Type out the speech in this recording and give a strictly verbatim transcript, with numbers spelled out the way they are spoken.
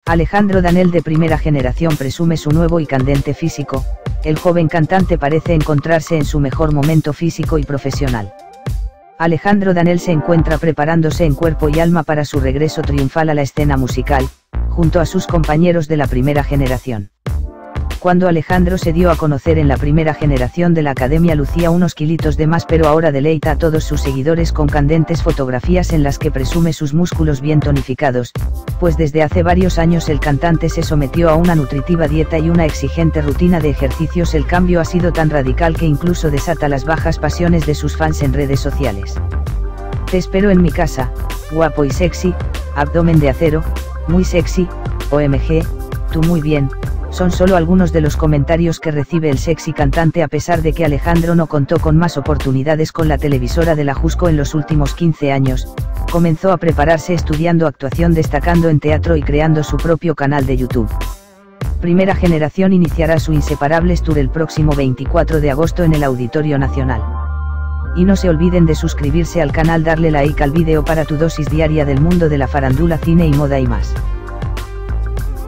Alejandro Danel, de primera generación, presume su nuevo y candente físico. El joven cantante parece encontrarse en su mejor momento físico y profesional. Alejandro Danel se encuentra preparándose en cuerpo y alma para su regreso triunfal a la escena musical, junto a sus compañeros de la primera generación. Cuando Alejandro se dio a conocer en la primera generación de la academia lucía unos kilitos de más, pero ahora deleita a todos sus seguidores con candentes fotografías en las que presume sus músculos bien tonificados, pues desde hace varios años el cantante se sometió a una nutritiva dieta y una exigente rutina de ejercicios. El cambio ha sido tan radical que incluso desata las bajas pasiones de sus fans en redes sociales. Te espero en mi casa, guapo y sexy, abdomen de acero, muy sexy, O M G, tú muy bien. Son solo algunos de los comentarios que recibe el sexy cantante, a pesar de que Alejandro no contó con más oportunidades con la televisora de la Jusco en los últimos quince años. Comenzó a prepararse estudiando actuación, destacando en teatro y creando su propio canal de YouTube. Primera Generación iniciará su Inseparables Tour el próximo veinticuatro de agosto en el Auditorio Nacional. Y no se olviden de suscribirse al canal, darle like al vídeo para tu dosis diaria del mundo de la farándula, cine y moda y más.